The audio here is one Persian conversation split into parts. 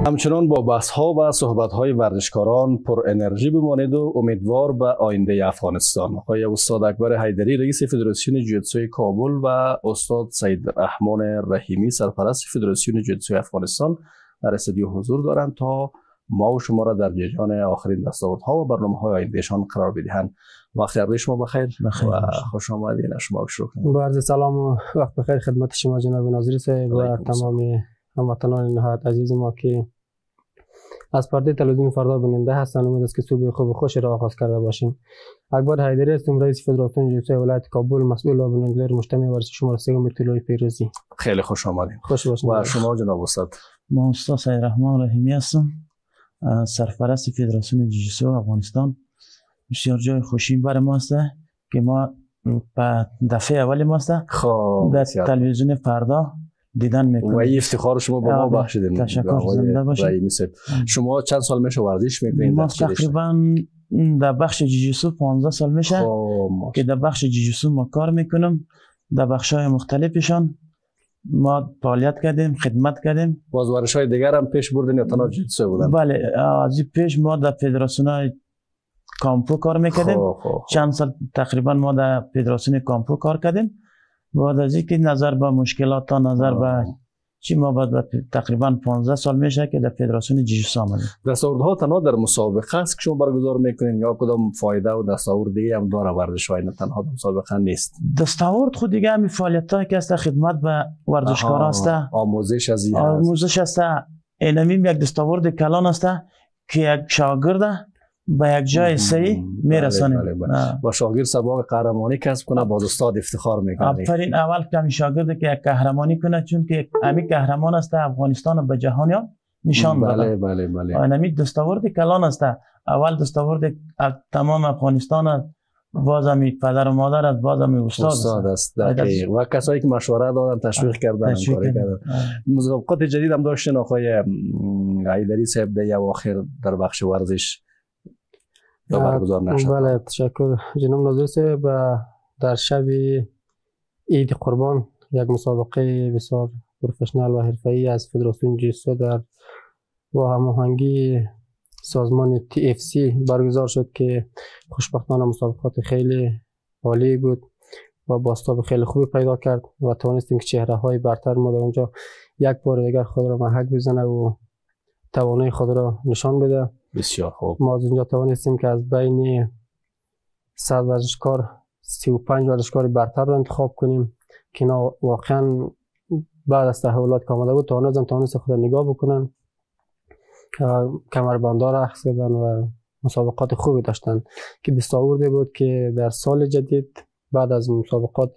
همچنان با بحث‌ها و صحبت‌های ورزشکاران پر انرژی بمانید و امیدوار به آینده افغانستان. آقای استاد اکبر حیدری رئیس فدراسیون جیوتسوی کابل و استاد سید رحمان رحیمی سرپرست فدراسیون جیوتسوی افغانستان در استودیو حضور دارند تا ما و شما را در جریان آخرین دستاوردها و برنامه‌های آیندهشان قرار بدهند. وقت هر شما بخیر و خوش آمدید. شما شروع کنید. با عرض سلام و وقت بخیر خدمت شما جناب ناظر صاحب و تمام هموطنان نهایت عزیز ما که از پرده تلویزیون فردا بیننده هستند. امید است که صبح خوب و خوش را آغاز کرده باشیم. اکبر حیدری هستم، رئیس فدراسیون جیوتسوی ولایت کابل، مسئول آبنگلر مجتمع ورزشی شماره 3 طلوع پیروزی. خیلی خوش آمدید. خوش باشید. و شما جناب استاد؟ ما استاد سید رحمان رحیمی هستم، سرپرست فدراسیون جیوتسو افغانستان. بسیار جای خوشیم برای ما است که ما به دفعه اول ما است در تلویزیون فردا دیدن میکنیم و این افتخار شما به ما بخشیدین. تشکر. زنده باشید. شما چند سال میشه ورزش میکنید؟ ما تقریبا در بخش جیوتسو 15 سال میشه که در بخش جیوتسو ما کار میکنم. در بخش‌های مختلفشان ما فعالیت کردیم، خدمت کردیم. باز ورزش‌های دیگر هم پیش بردین یا تنها جیوتسو بودن؟ بله، از این پیش ما در فدراسیون کامپو کار میکردیم. چند سال تقریبا ما در فدراسیون کامپو کار کردیم. بعد از اینکه نظر به مشکلات تا نظر به چی ما بعد تقریبا 15 سال میشه که در فدراسیون جیوتسو آمدیم. دستاوردها تنها در مسابقه است که شما برگزار میکنین یا کدام فایده و دستاورد دیگه هم داره ورزش‌های نه تنها در مسابقه نیست؟ دستاورد خود دیگه همین فعالیتایی که است خدمت به ورزشکاران است، آموزش از این آموزش است. اینم یک دستاورد کلان است که یک شاگرد به یک جای صحیح میرسانیم. با شاگرد سباق قهرمانی کسب کنه، باز استاد افتخار میکنه. آفرین. اول که همین شاگرد که یک قهرمانی کنه، چون که همین قهرمان است افغانستان به جهان نشان بده. بله. همین دستاورد کلان است. اول دستاورد تمام افغانستان باز همین پدر و مادر است، باز همین استاد است. دقیق. و کسایی که مشوره دادن، تشویق کردن، کاری کردن. مسابقات جدید هم داشتین آقای حیدری صاحب در اواخر در بخش ورزش برگزار نشد؟ بله، تشکر جناب ناظر صاحب. در شب عید قربان یک مسابقه بسیار پروفشنال و حرفه‌ای از فدراسیون جیوتسو در با هماهنگی سازمان TFC برگزار شد که خوشبختانه مسابقات خیلی عالی بود و بازتاب خیلی خوبی پیدا کرد و توانستیم که چهره‌های برتر ما در اونجا یک بار دیگر خود را محک بزنه و توانایی خود را نشان بده. بسیار خوب. ما از اینجا توانستیم که از بین 100 ورزشکار 35 ورزشکار برتر را انتخاب کنیم که اینا واقعا بعد از تحولات که آمده بود توانست خود نگاه بکنن، کمربندها را اخذ کردن و مسابقات خوبی داشتن که دستاوردی بود که در سال جدید بعد از مسابقات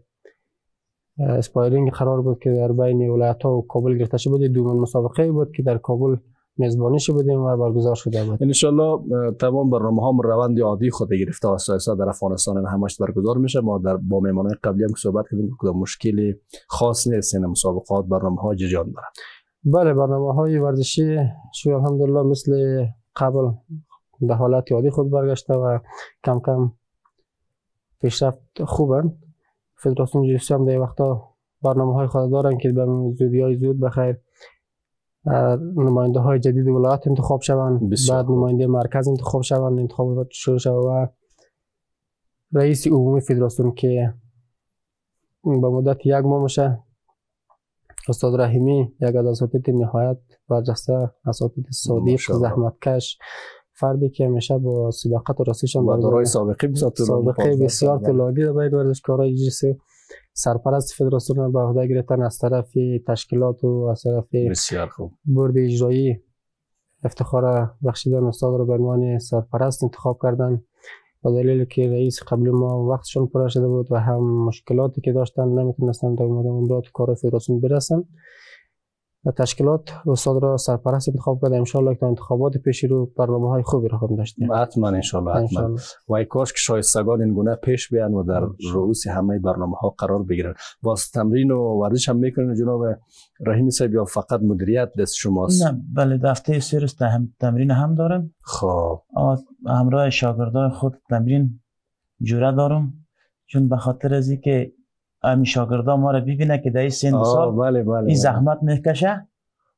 اسپایرینگ قرار بود که در بین ولایت‌ها و کابل گرفته شده بود. دومین مسابقه بود که در کابل میزبانیش بودیم و برگزار شده بود. ان شاء الله تمام برنامه‌ها روند عادی خود گرفته آساسا در افغانستان همش برگزار میشه. ما با مهمانان قبلی هم صحبت کردیم که کدام مشکلی خاص نیست. این مسابقات برنامه‌ها جریان داره. بله، برنامه‌های ورزشی شو الحمدلله مثل قبل به حالت عادی خود برگشته و کم کم پیشرفت خوبه. فدراسیون جیوتسو هم در وقتا برنامه‌های خود دارن که به زودی‌های زود بخیر نماینده های جدید ولایت انتخاب شوند، بعد نماینده مرکز انتخاب شوند، انتخابات شروع شود و رئیس عمومی فدراسیون که به مدت 1 ماه میشه استاد رحیمی، یک از اساتید نهایت برجسته، اساتید صادق، زحمتکش، فردی که همیشه با صداقت و راستیشان با دارای سابقه بسیار طولانی در بین ورزشکارای جیوتسو سرپرست فدراسیون به عهده گرفتن از طرف تشکیلات و از طرف بسیار خوب بورد اجرایی افتخار بخشیدن استاد را به عنوان سرپرست انتخاب کردن با دلیل که رئیس قبل ما وقتشون پر شده بود و هم مشکلاتی که داشتن نمیتونستن در مدت کار فدراسیون برسن و تشکیلات استاد را سرپرست انتخاب کرده. ان شاء الله که انتخابات پیش رو برنامه‌های خوبی را خواهیم داشت. حتما ان شاء الله حتما. و ای کاش که شایستگان این گونه پیش بیان و در رؤوس همه برنامه‌ها قرار بگیرن. باز تمرین و ورزش هم میکنن جناب رحیمی صاحب یا فقط مدیریت دست شماست؟ نه، بله، دفتر سرس تمرین هم دارم. خب همراه شاگردای خود تمرین جوره دارم، چون به خاطر از اینکه همین شاگردا ما را ببینه که در این سن سال این زحمت میکشه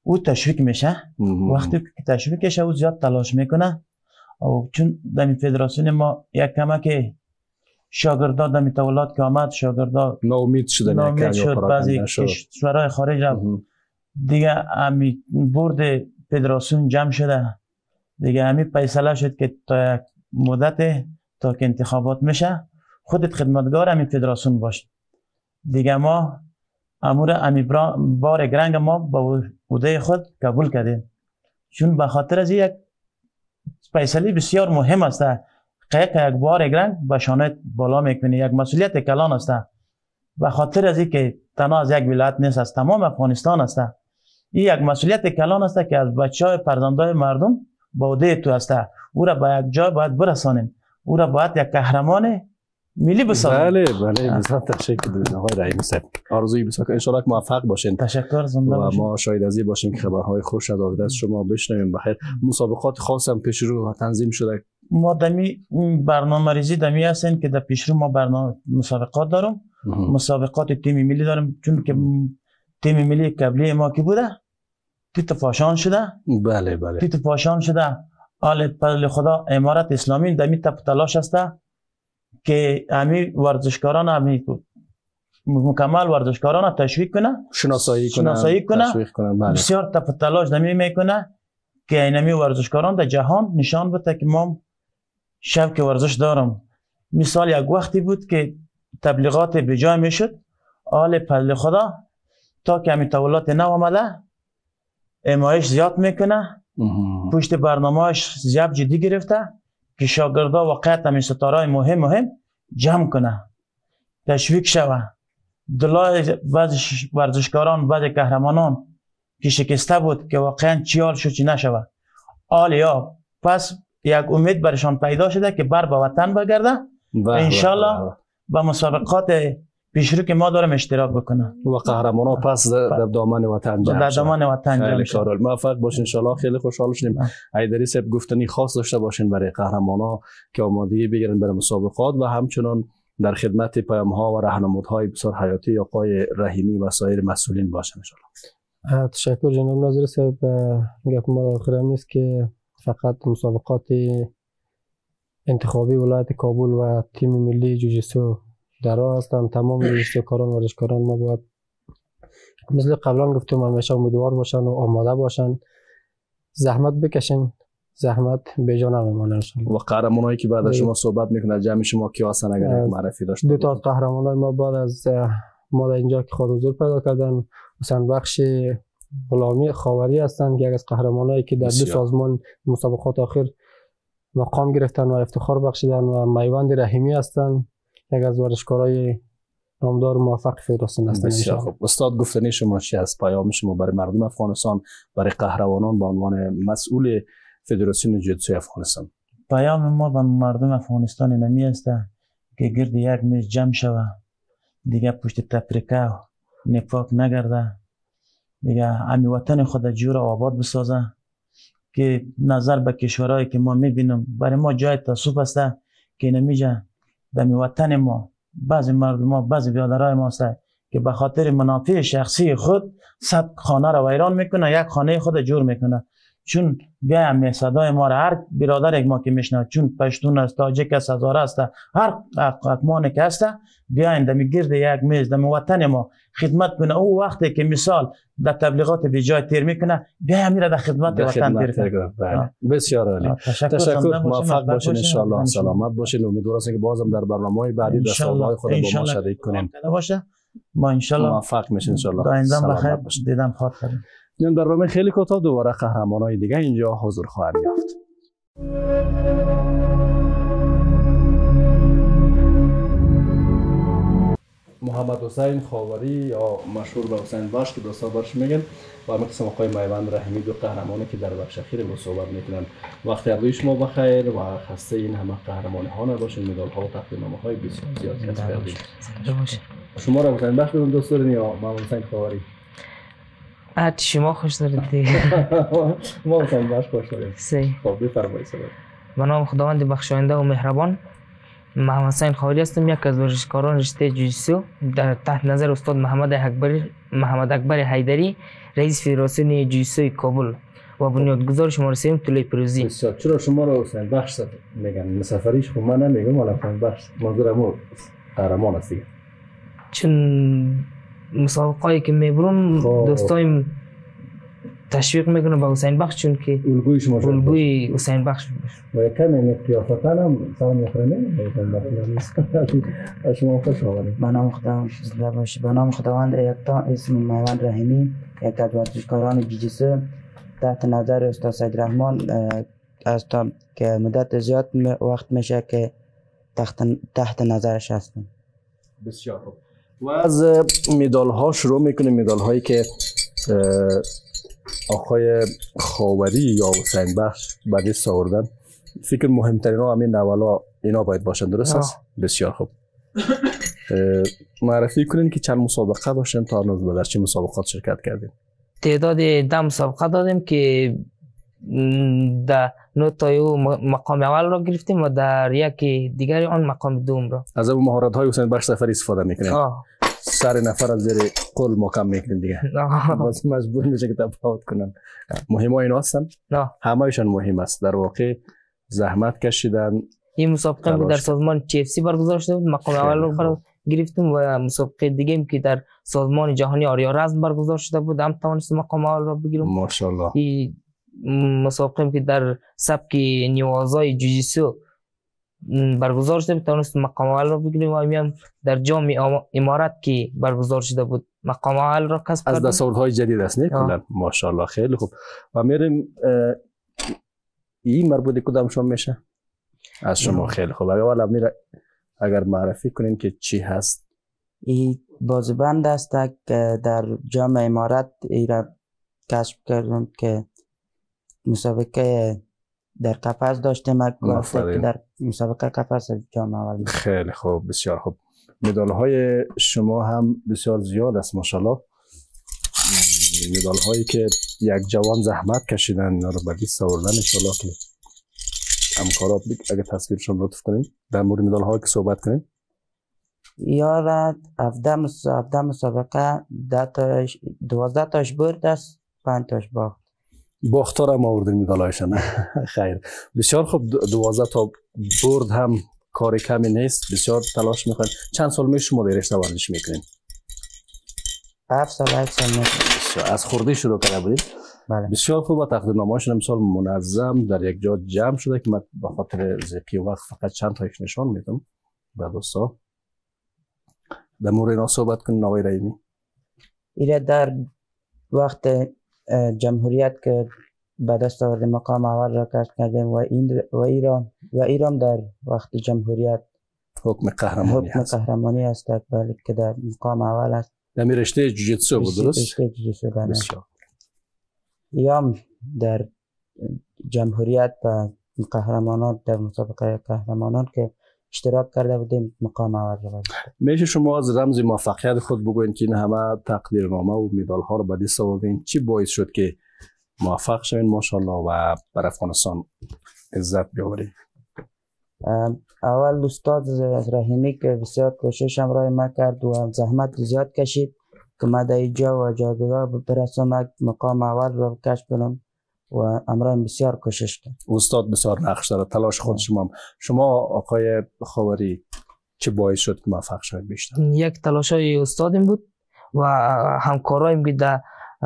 او تشویق میشه. وقتی که تشویقش او زیاد تلاش میکنه و چون در فدراسیون ما یک کمک شاگردان در تولات که آمد شاگردان ناامید شد بعضی کشورهای خارج دیگه امی برد فدراسیون جمع شده دیگه امی فیصله شد که تا یک مدت تا که انتخابات میشه خودت خدمتگار امی فدراسیون باش. دیگه ما امور امی بار گرنگ ما با عهده خود قبول کردیم چون به خاطر از یک فیصله بسیار مهم است که یک بار گرنگ به شانه بالا میکنه یک مسئولیت کلان است به خاطر از اینکه تنها از یک ولایت نیست از تمام افغانستان است. این یک مسئولیت کلان است که از بچهای فرزندای مردم با عهده تو است. او را به یک جای باید برسانیم او را باید یک قهرمان ملی بسازیم. بله بسیار تشکر داریم آقای رحیمی صاحب. آرزوی بسیار ان شاء الله که موفق باشین. تشکر زنده باشین. ما شاید از این باشیم که خبرهای خوش از آدرس شما بشنویم. بخیر مسابقات خاص هم پیش رو تنظیم شده؟ ما دمی برنامه‌ریزی دمی هستیم که در پیش رو ما برنامه مسابقات داریم. مسابقات تیم ملی داریم چون که تیم ملی قبلی ما کی بوده تیت فاشان شده. بله تیت فاشان شده. آل فضل خدا امارت اسلامی دمی تلاش است که امی ورزشکاران امی مکمل ورزشکاران تشویق کنه شناسایی کنه بسیار تلاش دمی میکنه که اینمی ورزشکاران در جهان نشان بده که ما شوق ورزش دارم. مثال یک وقتی بود که تبلیغات بجای میشد آل فضل خدا تا که امی تولات نو آمده امایش زیاد میکنه پشت برنامه‌اش زیاد جدی گرفته که شاگردا واقعیت امی ستارهای مهم جمع کنه تشویق شوه دلای بعضی ورزشکاران بعضی قهرمانان که شکسته بود که واقعا چی حال شد چی نشوه آلیا پس یک امید برشان پیدا شده که بر به وطن برگرده انشالله با مسابقات پیشرو که ما داریم اشتراک بکنه و قهرمانا پس در دامن وطن جمع شد. موفق باشین ان شاء الله. خیلی خوشحال شدیم. حیدری صاحب گفتنی خاص داشته باشین برای قهرمانا که آمادگی بگیرن برای مسابقات و همچنان در خدمت پیام ها و راهنمودهای بسیار حیاتی آقای رحیمی و سایر مسئولین باشن ان شاء الله. تشکر جناب ناظر صاحب. گپ ما آخر نیست که فقط مسابقات انتخابی ولایت کابل و تیم ملی جوجیتسو در راه هستند. تمام جوجیتسوکاران و ورزشکاران ما باید مثل قبلا گفتم همیشه امیدوار باشن و آماده باشن زحمت بکشن زحمت به جا نمیمونه ان شاء الله. و قهرمانایی که بعد از شما صحبت میکنه جمع شما کی هستن اگر معرفی داشته دو تا قهرمانای ما بعد از ما در اینجا که خود حضور پیدا کردن حسین بخش غلامی خاوری هستند که از قهرمانایی که در دو سازمان مسابقات آخر مقام گرفتن و افتخار بخشیدن و میوند رحیمی هستند یک از ورزشکارای نامدار موفق فدراسیون هستند. بسیار خوب. استاد گفتنی شما چی از پیام شما برای مردم افغانستان برای قهرمانان به عنوان مسئول فدراسیون جوجیتسو افغانستان؟ پیام ما به مردم افغانستان نمی است که گرد یک میز جمع شوه دیگه پشت تفریقه و نفاق نگرده دیگه امی وطن خود جور و آباد بسازه که نظر به کشورهایی که ما میبینیم برای ما جای تاسف است که نمیجه در وطن ما بعضی مردم ما بعضی برادرای ما است که به خاطر منافع شخصی خود 100 خانه را ویران میکنه یک خانه خود جور میکنه چون بیایم صدای ما را هر برادر ما که میشنه چون پشتون است تاجیک است هزاره است هر اقوام که است بیاین در گرد یک میز در وطن ما خدمت کنه. او وقتی که مثال در تبلیغات به جای تیر میکنه بیایم میره در خدمت وطن تیر کنه. بسیار عالی. تشکر. موفق باشین ان شاء الله. سلامت باشین. امیدوارم که بازم در برنامه‌های بعدی در سوالهای خود با ما شریک کنیم. ما ان شاء الله موفق میشین ان شاء الله. آینده بخیر دیدم خاطر در برنامه خیلی کوتاه دوباره قهرمانای دیگه اینجا حضور خواهند یافت. محمد حسین خاوری یا مشهور به حسین بخش که دوستا برش میگن و همه قسم آقای میوند رحیمی دو قهرمانی که در بخش اخیر با صحبت میکنن. وقت هر دوی شما بخیر و خسته این همه قهرمان ها نباشین. مدال ها و تقدیرنامه های بسیار زیاد کسب کردید. شما را حسین بخش بدون دوست دارین یا محمد حسین خاوری؟ شما خوش دارید دیگه. ما حسین بخش خوش داریم. صحیح. خب بفرمایید. به نام خداوند بخشاینده و مهربان. محمد حسین خوالی هستم، یک از ورزشکاران رشته جوجیتسو در تحت نظر استاد محمد اکبر حیدری، رئیس فدراسیون جوجیتسوی کابل و بنیادگذار شماره 3 طلوع پیروزی. بسیار. چرا شما را حسین بخش میگن؟ مسافریش خب من نمیگم، ولی حسین بخش منظورم قهرمان است دیگه. چون مسابقه‌ای که میبرم دوستایم تشویق میکنه به حسین بخش، چون که الگوی شما شد. الگوی حسین بخش و یک کمی قیافتن هم سلام میخوره شما خوش آمدید. به نام خداوند زنده باشی. به نام خداوند یکتا. اسم میوند رحیمی، یک از ورزشکاران جوجیتسو تحت نظر استاد سید رحمان هستم که مدت زیاد وقت میشه که تحت نظرش هستم. بسیار خوب. و از مدال ها شروع میکنیم، مدال هایی که آقای خاوری یا حسین بخش به دست آوردن. فکر مهمترین ها همین نوالا اینا باید باشن، درست است؟ بسیار خوب. معرفی کنین که چند مسابقه باشن تا هنوز در چه مسابقات شرکت کردین؟ تعداد 10 مسابقه دادیم که در 9 تایو مقام اول را گرفتیم و در یک دیگری آن مقام دوم را. از اون مهارت های حسین بخش سفری استفاده میکنین؟ سر نفر از زیر قل مقام میکنین دیگه. باز مجبور میشه که تفاوت کنن. مهم ها اینا هستن؟ نه، همه ایشان مهم است. در واقع زحمت کشیدن. این مسابقه در سازمان TFC برگزار شده بود، مقام اول را گرفتیم و مسابقه دیگه که در سازمان جهانی آریا رزم برگزار شده بود هم توانستیم مقام اول را بگیریم. ماشاءالله. این مسابقه که در سبک نیوازای جوجیتسو برگزار شده بود توانستیم مقام اول را بگیریم و هم در جام امارات که برگزار شده بود مقام اول را کسب کردیم. از دستاوردهای جدید است نه کلا؟ ماشاءالله. خیلی خوب. و میریم این مربوط کدام شما میشه؟ از شما. خیلی خوب. اگر معرفی کنین که چی هست؟ این بازوبند است که در جام امارات ایران کسب کردم که مسابقه در قفس داشتیم که در مسابقه قفس جام اول. خیلی خوب. بسیار خوب. مدال های شما هم بسیار زیاد است ماشاءالله. مدال هایی که یک جوان زحمت کشیدن اینا رو به دست آوردن. ان شاءالله که همکارا اگه تصویرشون لطف کنین در مورد مدال ها که صحبت کنین. یارد 17 مسابقه 12 تاش برد است، 5 تاش باخت. باخت را ما آوردین مدال هایشان. خیر. بسیار خوب. 12 تا برد هم کار کمی نیست. بسیار تلاش میکنین. چند سال می شما در رشته ورزش میکنین؟ 7 سال میکنین. از خردی شروع کرده بودید؟ بله. بسیار خوب. تقدیرنامه‌هاشون امسال منظم در یک جا جمع شده که من به خاطر ضیقی وقت فقط چند تایش نشان میدم به دوستا. در مورد اینا صحبت کنین آقای رحیمی. ایره در وقت جمهوریت که به دست آورده مقام اول را کسب کردیم و ایران در وقت جمهوریت حکم قهرمانی است بله که در مقام اول است. در رشته جوجیتسو بود، درست؟ رشته جوجیتسو بله. بسیار. ایام در جمهوریت و قهرمانان در مسابقه قهرمانان که اشتراک کرده بودیم مقام اول را. میشه شما از رمز موفقیت خود بگوین که این همه تقدیرنامه و مدال ها رو به دست آوردین؟ چی باعث شد که موفق شوین ماشاءالله و بر افغانستان عزت بیاورید؟ اول استاد رحیمی که بسیار کوشش همراه ما کرد و زحمت زیاد کشید که ما در اینجا و جایگاه برسم مقام اول را کسب کنم و امرای بسیار کوشش کرد. استاد بسیار نقش داره، تلاش خود شما آقای خاوری چه باعث شد که موفق شوید بیشتر؟ یک تلاشای استادیم بود و همکارایم که در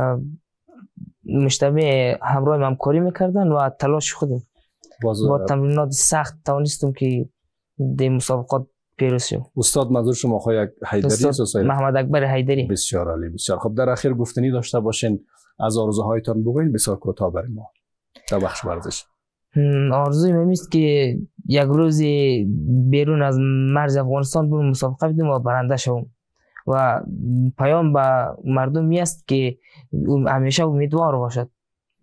مجتمع همراه همکاری میکردن و تلاش خودیم با تمرینات سخت توانستیم که در مسابقات پیروز شویم. استاد منظور شما آقای حیدری است؟ محمد اکبر حیدری. بسیار عالی. بسیار خب. در اخیر گفتنی داشته باشین از آرزوهایتان بگوین بسیار کوتاه برای ما در بخش ورزش. آرزویم این است که یک روز بیرون از مرز افغانستان بریم مسابقه بدیم و برنده شوم و پیام به مردم می است که همیشه امیدوار باشد.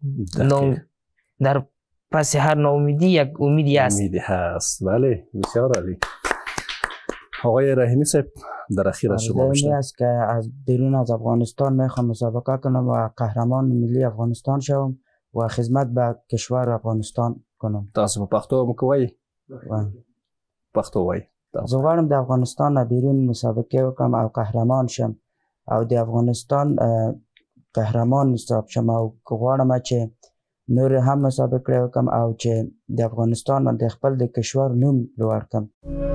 در پس هر ناامیدی یک امیدی است. امیدی هست. بله. بسیار عالی. آقای رحیمی صاحب در اخیر از شما بشنویم. است که از بیرون از افغانستان میخوام مسابقه کنم و قهرمان ملی افغانستان شوم و خدمت به کشور افغانستان کنم. تاسو په پښتو مکوئ؟ پښتو وای. زه غواړم د افغانستان نه بیرون مسابقه وکړم او قهرمان شم او د افغانستان قهرمان حساب شم او غواړم چې نور هم مسابقه وکړم او چې د افغانستان د خپل د کشور نوم لوړ کړم.